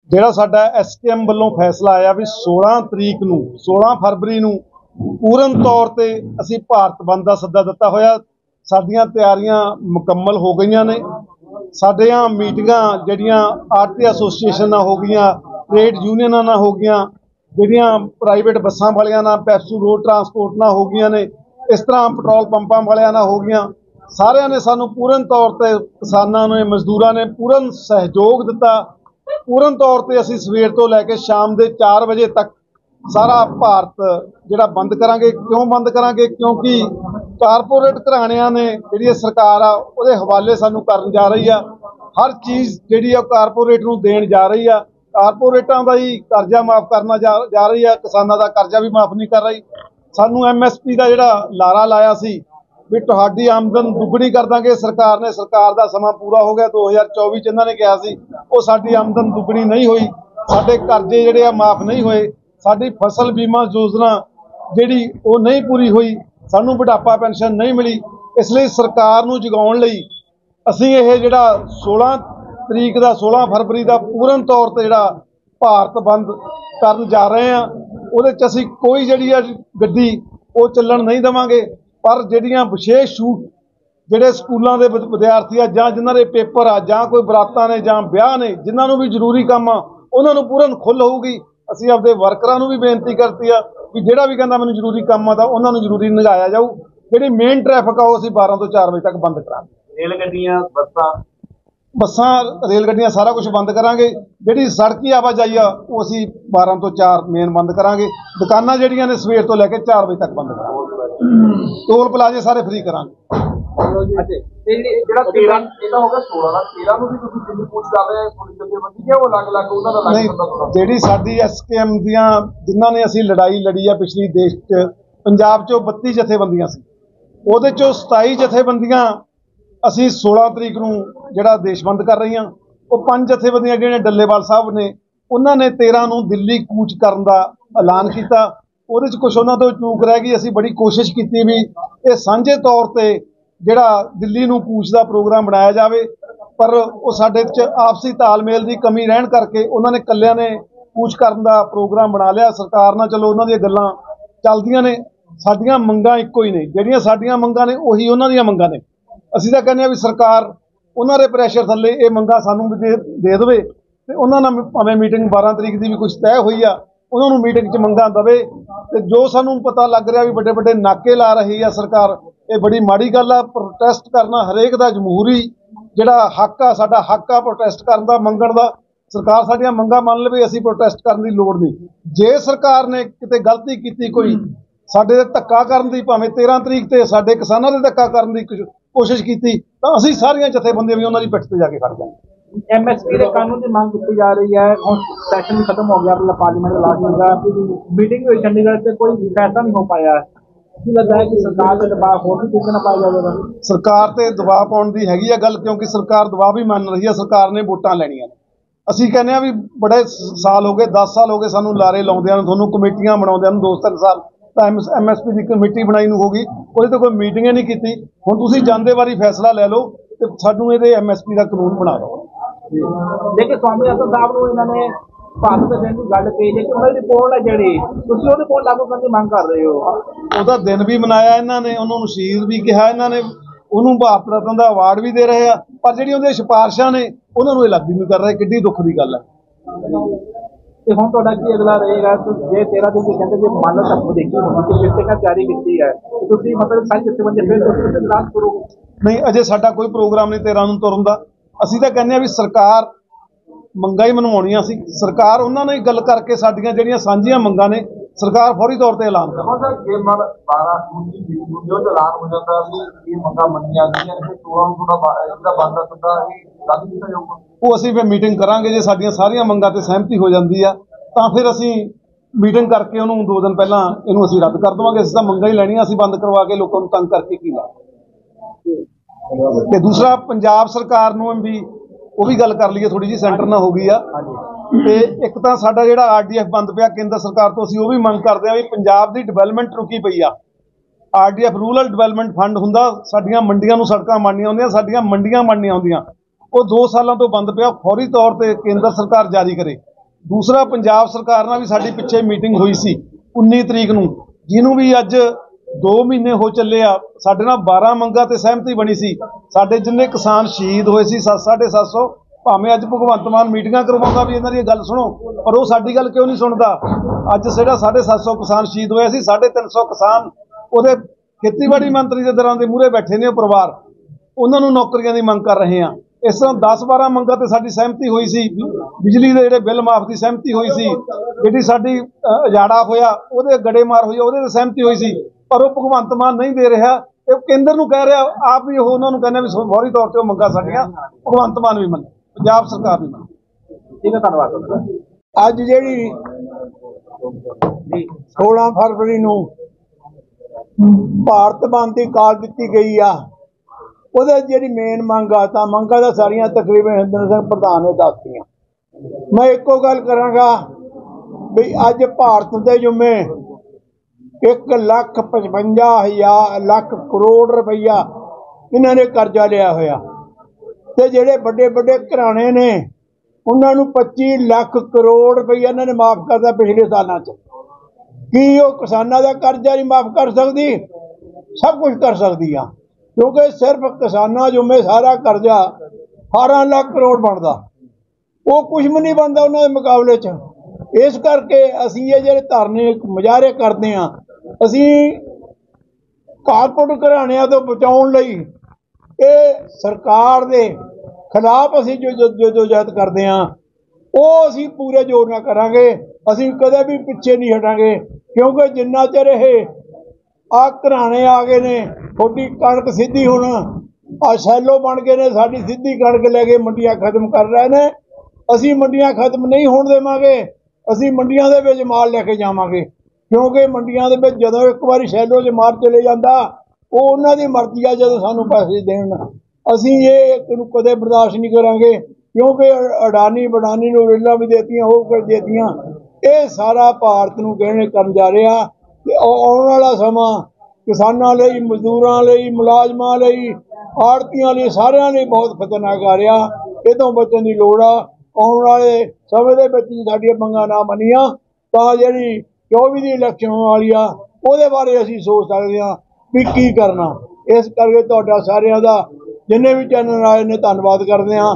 ਜਿਹੜਾ ਸਾਡਾ ਐਸਕੇਐਮ ਵੱਲੋਂ ਫੈਸਲਾ ਆਇਆ ਵੀ 16 ਫਰਵਰੀ ਨੂੰ ਪੂਰਨ ਤੌਰ ਤੇ ਅਸੀਂ ਭਾਰਤ ਬੰਦ ਦਾ ਸੱਦਾ ਦਿੱਤਾ ਹੋਇਆ। ਸਾਡੀਆਂ ਤਿਆਰੀਆਂ ਮੁਕੰਮਲ ਹੋ ਗਈਆਂ ਨੇ। ਸਾਡੀਆਂ ਮੀਟਿੰਗਾਂ ਜਿਹੜੀਆਂ ਆੜਤੀ ਐਸੋਸੀਏਸ਼ਨ ਨਾਲ ਹੋ ਗਈਆਂ, ਟ੍ਰੇਡ ਯੂਨੀਅਨਾਂ ਨਾਲ ਹੋ ਗਈਆਂ, ਜਿਹੜੀਆਂ ਪ੍ਰਾਈਵੇਟ ਬੱਸਾਂ ਵਾਲਿਆਂ ਨਾਲ, ਪੈਪਸੂ ਰੋਡ ਟਰਾਂਸਪੋਰਟ ਨਾਲ ਹੋ ਗਈਆਂ ਨੇ, ਇਸ ਤਰ੍ਹਾਂ ਪੈਟਰੋਲ ਪੰਪਾਂ ਵਾਲਿਆਂ ਨਾਲ ਹੋ ਗਈਆਂ। ਸਾਰਿਆਂ ਨੇ ਸਾਨੂੰ ਪੂਰਨ ਤੌਰ ਤੇ, ਕਿਸਾਨਾਂ ਨੇ, ਮਜ਼ਦੂਰਾਂ ਨੇ ਪੂਰਨ ਸਹਿਯੋਗ ਦਿੱਤਾ। ਪੂਰਨ ਤੌਰ ਤੇ ਅਸੀਂ ਸਵੇਰ ਤੋਂ ਲੈ ਕੇ ਸ਼ਾਮ ਦੇ 4 ਵਜੇ ਤੱਕ ਸਾਰਾ ਭਾਰਤ ਜਿਹੜਾ ਬੰਦ ਕਰਾਂਗੇ। ਕਿਉਂ ਬੰਦ ਕਰਾਂਗੇ? ਕਿਉਂਕਿ ਕਾਰਪੋਰੇਟ ਘਰਾਣਿਆਂ ਨੇ ਜਿਹੜੀ ਸਰਕਾਰ ਆ ਉਹਦੇ ਹਵਾਲੇ ਸਾਨੂੰ ਕਰਨ ਜਾ ਰਹੀ ਆ। ਹਰ ਚੀਜ਼ ਜਿਹੜੀ ਆ ਕਾਰਪੋਰੇਟ ਨੂੰ ਦੇਣ ਜਾ ਰਹੀ ਆ। ਕਾਰਪੋਰੇਟਾਂ ਦਾ ਹੀ ਕਰਜ਼ਾ ਮਾਫ ਕਰਨਾ ਜਾ ਰਹੀ ਆ, ਕਿਸਾਨਾਂ ਦਾ ਕਰਜ਼ਾ ਵੀ ਮਾਫ ਨਹੀਂ ਕਰ ਰਹੀ। ਸਾਨੂੰ ਐਮਐਸਪੀ ਦਾ ਜਿਹੜਾ ਲਾਰਾ ਲਾਇਆ ਸੀ ਵੀ ਤੁਹਾਡੀ ਆਮਦਨ ਦੁੱਗਣੀ ਕਰ ਦਾਂਗੇ ਸਰਕਾਰ ਨੇ, ਸਰਕਾਰ ਦਾ ਸਮਾਂ ਪੂਰਾ ਹੋ ਗਿਆ। 2024 ਚ ਇਹਨਾਂ ਨੇ ਕਿਹਾ ਸੀ, ਉਹ ਸਾਡੀ ਆਮਦਨ ਦੁੱਗਣੀ ਨਹੀਂ ਹੋਈ। ਸਾਡੇ ਕਰਜ਼ੇ ਜਿਹੜੇ ਆ ਮਾਫ ਨਹੀਂ ਹੋਏ। ਸਾਡੀ ਫਸਲ ਬੀਮਾ ਯੋਜਨਾ ਜਿਹੜੀ ਉਹ ਨਹੀਂ ਪੂਰੀ ਹੋਈ। ਸਾਨੂੰ ਬੁਢਾਪਾ ਪੈਨਸ਼ਨ ਨਹੀਂ ਮਿਲੀ। ਇਸ ਲਈ ਸਰਕਾਰ ਨੂੰ ਜਗਾਉਣ ਲਈ ਅਸੀਂ ਇਹ ਜਿਹੜਾ 16 ਫਰਵਰੀ ਦਾ ਪੂਰਨ ਤੌਰ ਤੇ ਜਿਹੜਾ ਭਾਰਤ ਬੰਦ ਕਰਨ ਜਾ ਰਹੇ ਹਾਂ, ਉਹਦੇ 'ਚ ਅਸੀਂ ਕੋਈ ਜਿਹੜੀ ਆ ਗੱਡੀ ਉਹ ਚੱਲਣ ਨਹੀਂ ਦੇਵਾਂਗੇ। ਪਰ ਜਿਹੜੀਆਂ ਵਿਸ਼ੇਸ਼ ਛੂਟ ਜਿਹੜੇ ਸਕੂਲਾਂ ਦੇ ਵਿਦਿਆਰਥੀ ਆ, ਜਾਂ ਜਿਨ੍ਹਾਂ ਦੇ ਪੇਪਰ ਆ, ਜਾਂ ਕੋਈ ਬਰਾਤਾਂ ਨੇ, ਜਾਂ ਵਿਆਹ ਨੇ, ਜਿਨ੍ਹਾਂ ਨੂੰ ਵੀ ਜ਼ਰੂਰੀ ਕੰਮ ਆ, ਉਹਨਾਂ ਨੂੰ ਪੂਰਨ ਖੁੱਲ੍ਹ ਹੋਊਗੀ। ਅਸੀਂ ਆਪਦੇ ਵਰਕਰਾਂ ਨੂੰ ਵੀ ਬੇਨਤੀ ਕਰਤੀ ਆ ਵੀ ਜਿਹੜਾ ਵੀ ਕਹਿੰਦਾ ਮੈਨੂੰ ਜ਼ਰੂਰੀ ਕੰਮ ਆ ਤਾਂ ਉਹਨਾਂ ਨੂੰ ਜ਼ਰੂਰੀ ਲਗਾਇਆ ਜਾਊ। ਜਿਹੜੀ ਮੇਨ ਟ੍ਰੈਫਿਕ ਆ ਉਹ ਅਸੀਂ 12 ਤੋਂ 4 ਵਜੇ ਤੱਕ ਬੰਦ ਕਰਾਂਗੇ। ਰੇਲ ਗੱਡੀਆਂ, ਬੱਸਾਂ, ਰੇਲ ਗੱਡੀਆਂ ਸਾਰਾ ਕੁਝ ਬੰਦ ਕਰਾਂਗੇ। ਜਿਹੜੀ ਸੜਕੀ ਆਵਾਜਾਈ ਆ ਉਹ ਅਸੀਂ 12 ਤੋਂ 4 ਮੇਨ ਬੰਦ ਕਰਾਂਗੇ। ਦੁਕਾਨਾਂ ਜਿਹੜੀਆਂ ਨੇ ਸਵੇਰ ਤੋਂ ਲੈ ਕੇ 4 ਵਜੇ ਤੱਕ ਬੰਦ ਕਰਾਂਗੇ। ਟੋਲ ਪਲਾਜ਼ੇ ਸਾਰੇ ਫ੍ਰੀ ਕਰਾਂਗੇ। ਜਿਹੜਾ 13 ਇਹਦਾ ਹੋ ਗਿਆ 16 ਦਾ 13 ਨੂੰ ਵੀ ਤੁਸੀਂ ਦਿੱਲੀ ਕੂਚ ਕਰ ਰਹੇ ਹੋ, ਪੁਲਿਸ ਜਥੇਬੰਦੀ ਕਿ ਉਹ ਅਲੱਗ-ਅਲੱਗ ਉਹਨਾਂ ਦਾ ਨਹੀਂ, ਜਿਹੜੀ ਸਾਡੀ ਐਸਕੇਐਮ ਦੀਆਂ ਜਿਨ੍ਹਾਂ ਨੇ ਅਸੀਂ ਲੜਾਈ ਲੜੀ ਆ ਪਿਛਲੀ ਦੇਸ਼ 'ਚ, ਪੰਜਾਬ 'ਚੋਂ 32 ਜਥੇਬੰਦੀਆਂ ਸੀ, ਉਹਦੇ 'ਚੋਂ 27 ਜਥੇਬੰਦੀਆਂ ਅਸੀਂ 16 ਤਰੀਕ ਨੂੰ ਜਿਹੜਾ ਦੇਸ਼ ਬੰਦ ਕਰ ਰਹੀਆਂ। ਉਹ 5 ਜਥੇਬੰਦੀਆਂ ਜਿਹੜੀਆਂ ਡੱਲੇਵਾਲ ਸਾਹਿਬ ਨੇ ਉਹਨਾਂ ਨੇ 13 ਨੂੰ ਦਿੱਲੀ ਕੂਚ ਕਰਨ ਦਾ ਐਲਾਨ ਕੀਤਾ। ਉਹਦੇ 'ਚ ਕੁਛ ਉਹਨਾਂ ਤੋਂ ਚੂਕ ਰਹਿ ਗਈ। ਅਸੀਂ ਬੜੀ ਕੋਸ਼ਿਸ਼ ਕੀਤੀ ਵੀ ਇਹ ਸਾਂਝੇ ਤੌਰ ਤੇ ਜਿਹੜਾ ਦਿੱਲੀ ਨੂੰ ਕੂਚ ਦਾ ਪ੍ਰੋਗਰਾਮ ਬਣਾਇਆ ਜਾਵੇ, ਪਰ ਉਹ ਸਾਡੇ 'ਚ ਆਪਸੀ ਤਾਲਮੇਲ ਦੀ ਕਮੀ ਰਹਿਣ ਕਰਕੇ ਉਹਨਾਂ ਨੇ ਇਕੱਲਿਆਂ ਨੇ ਕੂਚ ਕਰਨ ਦਾ ਪ੍ਰੋਗਰਾਮ ਬਣਾ ਲਿਆ। ਸਰਕਾਰ ਨਾਲ ਚਲੋ ਉਹਨਾਂ ਦੀਆਂ ਗੱਲਾਂ ਚੱਲਦੀਆਂ ਨੇ, ਸਾਡੀਆਂ ਮੰਗਾਂ ਇੱਕੋ ਹੀ ਨੇ। ਜਿਹੜੀਆਂ ਸਾਡੀਆਂ ਮੰਗਾਂ ਨੇ ਉਹੀ ਉਹਨਾਂ ਦੀਆਂ ਮੰਗਾਂ ਨੇ। ਅਸੀਂ ਤਾਂ ਕਹਿੰਦੇ ਹਾਂ ਵੀ ਸਰਕਾਰ ਉਹਨਾਂ ਦੇ ਪ੍ਰੈਸ਼ਰ ਥੱਲੇ ਇਹ ਮੰਗਾਂ ਸਾਨੂੰ ਵੀ ਦੇ ਦੇਵੇ ਤੇ ਉਹਨਾਂ ਨਾਲ ਭਾਵੇਂ ਮੀਟਿੰਗ 12 ਤਰੀਕ ਦੀ ਵੀ ਕੁਛ ਤੈਅ ਹੋਈ ਆ, ਉਹਨਾਂ ਨੂੰ ਮੀਟਿੰਗ 'ਚ ਮੰਗਾਂ ਦੇਵੇ। ਤੇ ਜੋ ਸਾਨੂੰ ਪਤਾ ਲੱਗ ਰਿਹਾ ਵੀ ਵੱਡੇ ਵੱਡੇ ਨਾਕੇ ਲਾ ਰਹੀ ਆ ਸਰਕਾਰ, ਇਹ ਬੜੀ ਮਾੜੀ ਗੱਲ ਆ। ਪ੍ਰੋਟੈਸਟ ਕਰਨਾ ਹਰੇਕ ਦਾ ਜਮਹੂਰੀ ਜਿਹੜਾ ਹੱਕ ਆ, ਸਾਡਾ ਹੱਕ ਆ ਪ੍ਰੋਟੈਸਟ ਕਰਨ ਦਾ, ਮੰਗਣ ਦਾ। ਸਰਕਾਰ ਸਾਡੀਆਂ ਮੰਗਾਂ ਮੰਨ ਲਵੇ, ਅਸੀਂ ਪ੍ਰੋਟੈਸਟ ਕਰਨ ਦੀ ਲੋੜ ਨਹੀਂ। ਜੇ ਸਰਕਾਰ ਨੇ ਕਿਤੇ ਗਲਤੀ ਕੀਤੀ, ਕੋਈ ਸਾਡੇ ਤੇ ਧੱਕਾ ਕਰਨ ਦੀ, ਭਾਵੇਂ 13 ਤਰੀਕ ਤੇ ਸਾਡੇ ਕਿਸਾਨਾਂ ਦੇ ਧੱਕਾ ਕਰਨ ਦੀ ਕੋਸ਼ਿਸ਼ ਕੀਤੀ, ਤਾਂ ਅਸੀਂ ਸਾਰੀਆਂ ਜਥੇਬੰਦੀਆਂ ਵੀ ਉਹਨਾਂ ਦੀ ਪਿੱਠ ਤੇ ਜਾ ਕੇ ਖੜ ਜਾਵਾਂਗੇ। ਐਮਐਸਪੀ ਦੇ ਕਾਨੂੰਨ ਦੀ ਮੰਗ ਕੀਤੀ ਜਾ ਰਹੀ ਹੈ। ਹੁਣ ਸੈਸ਼ਨ ਖਤਮ ਹੋ ਗਿਆ, ਪਾਰਲੀਮੈਂਟ ਦਾ ਲਾਸਟ ਮੀਟਿੰਗ ਹੋਈ ਚੰਡੀਗੜ੍ਹ ਤੇ, ਕੋਈ ਫੈਸਲਾ ਨਹੀਂ ਹੋ ਪਾਇਆ। ਕੀ ਲੱਗਦਾ ਹੈ ਕਿ ਸਰਕਾਰ ਦੇ ਦਬਾਅ ਹੋਰ ਵੀ ਕਿਤੇ ਨਾ ਪਾਇਆ ਜਾਵੇਗਾ? ਸਰਕਾਰ ਤੇ ਦਬਾਅ ਪਾਉਣ ਦੀ ਹੈਗੀ ਆ ਗੱਲ, ਕਿਉਂਕਿ ਸਰਕਾਰ ਦਬਾਅ ਵੀ ਮੰਨ ਰਹੀ ਹੈ। ਸਰਕਾਰ ਨੇ ਵੋਟਾਂ ਲੈਣੀਆਂ ਨੇ। ਅਸੀਂ ਕਹਿੰਦੇ ਆ ਵੀ ਬੜੇ ਸਾਲ ਹੋ ਗਏ, 10 ਸਾਲ ਹੋ ਗਏ ਸਾਨੂੰ ਲਾਰੇ ਲਾਉਂਦਿਆਂ ਨੂੰ, ਤੁਹਾਨੂੰ ਕਮੇਟੀਆਂ ਬਣਾਉਂਦਿਆਂ ਨੂੰ 2-3 ਸਾਲ ਤਾਂ ਐਮਐਸਪੀ ਦੀ ਕਮੇਟੀ ਬਣਾਈ ਨੂੰ ਹੋ ਗਈ, ਉਹਦੇ ਤੇ ਕੋਈ ਮੀਟਿੰਗ ਹੀ ਨਹੀਂ ਕੀਤੀ। ਹੁਣ ਤੁਸੀਂ ਜਾਂਦੇ ਵਾਰੀ ਫੈਸਲਾ ਲੈ ਲਓ ਤੇ ਸਾਨੂੰ ਇਹਦੇ ਐਮਐਸਪੀ ਦਾ ਕਾਨੂੰਨ ਬਣਾ ਦਿਓ। ਲੇਕਿਨ ਸਵਾਮੀਨਾਥਨ ਸਾਹਿਬ ਨੂੰ ਇਹਨਾਂ ਨੇ ਭਾਰਤ ਦੇ ਦਿਨ ਦੀ ਗੱਲ ਕਹੀ, ਲੇਕਿਨ ਉਹਨਾਂ ਦੀ ਰਿਪੋਰਟ ਹੈ ਜਿਹੜੀ ਤੁਸੀਂ ਉਹ ਰਿਪੋਰਟ ਲਾਗੂ ਕਰਨ ਦੀ ਮੰਗ ਕਰ ਰਹੇ ਹੋ। ਉਹਦਾ ਦਿਨ ਵੀ ਮਨਾਇਆ ਇਹਨਾਂ ਨੇ, ਉਹਨਾਂ ਨੂੰ ਸ਼ਹੀਦ ਵੀ ਕਿਹਾ ਇਹਨਾਂ ਨੇ, ਉਹਨੂੰ ਭਾਰਤ ਰਤਨ ਦਾ ਅਵਾਰਡ ਵੀ ਦੇ ਰਹੇ ਆ, ਪਰ ਜਿਹੜੀ ਉਹਦੀਆਂ ਸਿਫਾਰਿਸ਼ਾਂ ਨੇ ਉਹਨਾਂ ਨੂੰ ਇਹ ਲੱਗਦੀ ਨਹੀਂ ਕਰ ਰਹੇ। ਕਿੱਡੀ ਦੁੱਖ ਦੀ ਗੱਲ ਹੈ। ਤੇ ਹੁਣ ਤੁਹਾਡਾ ਕੀ ਅਗਲਾ ਰਹੇਗਾ? ਜੇ 13 ਦਿਨ ਦੀ ਕਹਿੰਦੇ ਜੇ ਮੰਨ ਲਓ ਤੱਕ ਦੇਖੀ ਹੋਣੀ ਤੇ ਜਿਸ ਤੇ ਤਿਆਰੀ ਕੀਤੀ ਹੈ, ਤੁਸੀਂ ਮਤਲਬ ਸਾਰੀ ਜਥੇਬੰਦੀ ਫਿਰ ਐਲਾਨ ਕਰੋਗੇ? ਨਹੀਂ, ਅਜੇ ਸਾਡਾ ਕੋਈ ਪ੍ਰੋਗਰਾਮ ਨਹੀਂ 13 ਨੂੰ ਤੁਰਨ ਦਾ। ਅਸੀਂ ਤਾਂ ਕਹਿੰਦੇ ਹਾਂ ਵੀ ਸਰਕਾਰ ਮੰਗਾਂ ਹੀ ਮਨਵਾਉਣੀਆਂ ਸੀ। ਸਰਕਾਰ ਉਹਨਾਂ ਨਾਲ ਹੀ ਗੱਲ ਕਰਕੇ ਸਾਡੀਆਂ ਜਿਹੜੀਆਂ ਸਾਂਝੀਆਂ ਮੰਗਾਂ ਨੇ ਸਰਕਾਰ ਫੌਰੀ ਤੌਰ ਤੇ ਐਲਾਨ ਕਰੇ। ਉਹ ਅਸੀਂ ਫਿਰ ਮੀਟਿੰਗ ਕਰਾਂਗੇ। ਜੇ ਸਾਡੀਆਂ ਸਾਰੀਆਂ ਮੰਗਾਂ ਤੇ ਸਹਿਮਤੀ ਹੋ ਜਾਂਦੀ ਆ ਤਾਂ ਫਿਰ ਅਸੀਂ ਮੀਟਿੰਗ ਕਰਕੇ ਉਹਨੂੰ 2 ਦਿਨ ਪਹਿਲਾਂ ਇਹਨੂੰ ਅਸੀਂ ਰੱਦ ਕਰ ਦੇਵਾਂਗੇ। ਅਸੀਂ ਤਾਂ ਮੰਗਾਂ ਹੀ ਲੈਣੀਆਂ, ਅਸੀਂ ਬੰਦ ਕਰਵਾ ਕੇ ਲੋਕਾਂ ਨੂੰ ਤੰਗ ਕਰਕੇ ਕੀ ਲਾ। ਤੇ ਦੂਸਰਾ, ਪੰਜਾਬ ਸਰਕਾਰ ਨੂੰ ਵੀ ਉਹ ਵੀ ਗੱਲ ਕਰ ਲਈਏ, ਥੋੜੀ ਜਿਹੀ ਸੈਂਟਰ ਨਾਲ ਹੋ ਗਈ ਆ। ਤੇ ਇੱਕ ਤਾਂ ਸਾਡਾ ਜਿਹੜਾ ਆਰਡੀਐਫ ਬੰਦ ਪਿਆ ਕੇਂਦਰ ਸਰਕਾਰ ਤੋਂ, ਅਸੀਂ ਉਹ ਵੀ ਮੰਗ ਕਰਦੇ ਹਾਂ ਵੀ ਪੰਜਾਬ ਦੀ ਡਿਵੈਲਪਮੈਂਟ ਰੁਕੀ ਪਈ ਆ। ਆਰਡੀਐਫ ਰੂਰਲ ਡਿਵੈਲਪਮੈਂਟ ਫੰਡ ਹੁੰਦਾ, ਸਾਡੀਆਂ ਮੰਡੀਆਂ ਨੂੰ ਸੜਕਾਂ ਬਣਨੀਆਂ ਹੁੰਦੀਆਂ, ਸਾਡੀਆਂ ਮੰਡੀਆਂ ਬਣਨੀਆਂ ਹੁੰਦੀਆਂ, ਉਹ 2 ਸਾਲਾਂ ਤੋਂ ਬੰਦ ਪਿਆ। ਫੌਰੀ ਤੌਰ ਤੇ ਕੇਂਦਰ ਸਰਕਾਰ ਜਾਰੀ ਕਰੇ। ਦੂਸਰਾ ਪੰਜਾਬ ਸਰਕਾਰ ਨਾਲ ਵੀ ਸਾਡੀ ਪਿੱਛੇ ਮੀਟਿੰਗ ਹੋਈ ਸੀ 19 ਤਰੀਕ ਨੂੰ, ਜਿਹਨੂੰ ਵੀ ਅੱਜ 2 ਮਹੀਨੇ ਹੋ ਚੱਲੇ ਆ। ਸਾਡੇ ਨਾਲ 12 ਮੰਗਾਂ ਤੇ ਸਹਿਮਤੀ ਬਣੀ ਸੀ। ਸਾਡੇ ਜਿੰਨੇ ਕਿਸਾਨ ਸ਼ਹੀਦ ਹੋਏ ਸੀ 750 ਭਾਵੇਂ ਅੱਜ ਭਗਵੰਤ ਮਾਨ ਮੀਟਿੰਗਾਂ ਕਰਵਾਉਂਦਾ ਵੀ ਇਹਨਾਂ ਦੀ ਗੱਲ ਸੁਣੋ, ਪਰ ਉਹ ਸਾਡੀ ਗੱਲ ਕਿਉਂ ਨਹੀਂ ਸੁਣਦਾ। ਅੱਜ ਜਿਹੜਾ 750 ਕਿਸਾਨ ਸ਼ਹੀਦ ਹੋਏ ਸੀ, 350 ਕਿਸਾਨ ਉਹਦੇ ਖੇਤੀਬਾੜੀ ਮੰਤਰੀ ਦੇ ਦਰਾਂ ਦੇ ਮੂਹਰੇ ਬੈਠੇ ਨੇ ਉਹ ਪਰਿਵਾਰ, ਉਹਨਾਂ ਨੂੰ ਨੌਕਰੀਆਂ ਦੀ ਮੰਗ ਕਰ ਰਹੇ ਆ। ਇਸ ਤਰ੍ਹਾਂ 10-12 ਮੰਗਾਂ ਤੇ ਸਾਡੀ ਸਹਿਮਤੀ ਹੋਈ ਸੀ। ਬਿਜਲੀ ਦੇ ਜਿਹੜੇ ਬਿੱਲ ਮਾਫ ਦੀ ਸਹਿਮਤੀ ਹੋਈ ਸੀ, ਜਿਹੜੀ ਸਾਡੀ ਉਜਾੜਾ ਹੋਇਆ ਉਹਦੇ ਗੜੇਮਾਰ ਹੋਈ ਉਹਦੇ ਤੇ ਸਹਿਮਤੀ ਹੋਈ ਸੀ, ਪਰ ਉਹ ਭਗਵੰਤ ਮਾਨ ਨਹੀਂ ਦੇ ਰਿਹਾ। ਇਹ ਕੇਂਦਰ ਨੂੰ ਕਹਿ ਰਿਹਾ, ਆਪ ਵੀ ਉਹ ਉਹਨਾਂ ਨੂੰ ਕਹਿੰਦੇ ਵੀ ਫੌਰੀ ਤੌਰ ਤੇ ਉਹ ਮੰਗਾਂ ਸਾਡੀਆਂ ਭਗਵੰਤ ਮਾਨ ਵੀ ਮੰਨੇ, ਪੰਜਾਬ ਸਰਕਾਰ ਵੀ ਮੰਨੇ। ਠੀਕ ਹੈ, ਧੰਨਵਾਦ। ਅੱਜ ਜਿਹੜੀ 16 ਫਰਵਰੀ ਨੂੰ ਭਾਰਤ ਬੰਦ ਦੀ ਕਾਲ ਦਿੱਤੀ ਗਈ ਆ, ਉਹਦੇ ਜਿਹੜੀ ਮੇਨ ਮੰਗਾਂ ਤਾਂ ਸਾਰੀਆਂ ਤਕਰੀਬਨ ਹਿੰਦਰ ਸਿੰਘ ਪ੍ਰਧਾਨ ਨੇ ਦੱਸਤੀਆਂ। ਮੈਂ ਇੱਕੋ ਗੱਲ ਕਰਾਂਗਾ ਵੀ ਅੱਜ ਭਾਰਤ ਦੇ ਜੁਮੇ 1,55,000 ਲੱਖ ਕਰੋੜ ਰੁਪਈਆ ਇਹਨਾਂ ਨੇ ਕਰਜ਼ਾ ਲਿਆ ਹੋਇਆ, ਤੇ ਜਿਹੜੇ ਵੱਡੇ ਵੱਡੇ ਘਰਾਣੇ ਨੇ ਉਹਨਾਂ ਨੂੰ 25 ਲੱਖ ਕਰੋੜ ਰੁਪਈਆ ਇਹਨਾਂ ਨੇ ਮਾਫ ਕਰਤਾ ਪਿਛਲੇ ਸਾਲਾਂ 'ਚ। ਕੀ ਉਹ ਕਿਸਾਨਾਂ ਦਾ ਕਰਜ਼ਾ ਨਹੀਂ ਮਾਫ ਕਰ ਸਕਦੀ? ਸਭ ਕੁਝ ਕਰ ਸਕਦੀ ਆ, ਕਿਉਂਕਿ ਸਿਰਫ ਕਿਸਾਨਾਂ ਜੁਮੇ ਸਾਰਾ ਕਰਜ਼ਾ 18 ਲੱਖ ਕਰੋੜ ਬਣਦਾ, ਉਹ ਕੁਝ ਵੀ ਨਹੀਂ ਬਣਦਾ ਉਹਨਾਂ ਦੇ ਮੁਕਾਬਲੇ 'ਚ। ਇਸ ਕਰਕੇ ਅਸੀਂ ਇਹ ਜਿਹੜੇ ਧਰਨੇ ਮੁਜ਼ਾਹਰੇ ਕਰਦੇ ਹਾਂ, ਅਸੀਂ ਕਾਰਪੋਰੇਟ ਘਰਾਣਿਆਂ ਤੋਂ ਬਚਾਉਣ ਲਈ ਇਹ ਸਰਕਾਰ ਦੇ ਖਿਲਾਫ ਅਸੀਂ ਜੋ ਜਦੋਜਹਿਦ ਕਰਦੇ ਹਾਂ, ਉਹ ਅਸੀਂ ਪੂਰੇ ਜ਼ੋਰ ਨਾਲ ਕਰਾਂਗੇ। ਅਸੀਂ ਕਦੇ ਵੀ ਪਿੱਛੇ ਨਹੀਂ ਹਟਾਂਗੇ, ਕਿਉਂਕਿ ਜਿੰਨਾ ਚਿਰ ਇਹ ਆ ਘਰਾਣੇ ਆ ਗਏ ਨੇ, ਤੁਹਾਡੀ ਕਣਕ ਸਿੱਧੀ ਹੁਣ ਆ ਸੈਲੋ ਬਣ ਗਏ ਨੇ, ਸਾਡੀ ਸਿੱਧੀ ਕਣਕ ਲੈ ਕੇ ਮੰਡੀਆਂ ਖਤਮ ਕਰ ਰਹੇ ਨੇ। ਅਸੀਂ ਮੰਡੀਆਂ ਖਤਮ ਨਹੀਂ ਹੋਣ ਦੇਵਾਂਗੇ, ਅਸੀਂ ਮੰਡੀਆਂ ਦੇ ਵਿੱਚ ਮਾਲ ਲੈ ਕੇ ਜਾਵਾਂਗੇ, ਕਿਉਂਕਿ ਮੰਡੀਆਂ ਦੇ ਵਿੱਚ ਜਦੋਂ ਇੱਕ ਵਾਰੀ ਸੈਲੋ 'ਚ ਮਾਲ ਚਲੇ ਜਾਂਦਾ, ਉਹ ਉਹਨਾਂ ਦੀ ਮਰਜ਼ੀ ਆ ਜਦੋਂ ਸਾਨੂੰ ਪੈਸੇ ਦੇਣ। ਅਸੀਂ ਇਹ ਨੂੰ ਕਦੇ ਬਰਦਾਸ਼ਤ ਨਹੀਂ ਕਰਾਂਗੇ, ਕਿਉਂਕਿ ਅਡਾਨੀ ਬਡਾਨੀ ਨੂੰ ਰੇਲਾਂ ਵੀ ਦੇਤੀਆਂ, ਉਹ ਕੁਝ ਦੇਤੀਆਂ। ਇਹ ਸਾਰਾ ਭਾਰਤ ਨੂੰ ਗਹਿਣੇ ਕਰਨ ਜਾ ਰਿਹਾ, ਤੇ ਆਉਣ ਵਾਲਾ ਸਮਾਂ ਕਿਸਾਨਾਂ ਲਈ, ਮਜ਼ਦੂਰਾਂ ਲਈ, ਮੁਲਾਜ਼ਮਾਂ ਲਈ, ਆੜ੍ਹਤੀਆਂ ਲਈ, ਸਾਰਿਆਂ ਲਈ ਬਹੁਤ ਖਤਰਨਾਕ ਆ ਰਿਹਾ। ਇਹ ਤੋਂ ਬਚਣ ਦੀ ਲੋੜ ਆ। ਆਉਣ ਵਾਲੇ ਸਮੇਂ ਦੇ ਵਿੱਚ ਸਾਡੀਆਂ ਮੰਗਾਂ ਨਾ ਮੰਨੀਆਂ ਤਾਂ ਜਿਹੜੀ 24 ਦੀ ਇਲੈਕਸ਼ਨ ਹੋਣ ਵਾਲੀ ਆ, ਉਹਦੇ ਬਾਰੇ ਅਸੀਂ ਸੋਚ ਸਕਦੇ ਹਾਂ ਵੀ ਕੀ ਕਰਨਾ। ਇਸ ਕਰਕੇ ਤੁਹਾਡਾ ਸਾਰਿਆਂ ਦਾ, ਜਿੰਨੇ ਵੀ ਚੈਨਲ ਆਏ ਨੇ, ਧੰਨਵਾਦ ਕਰਦੇ ਹਾਂ।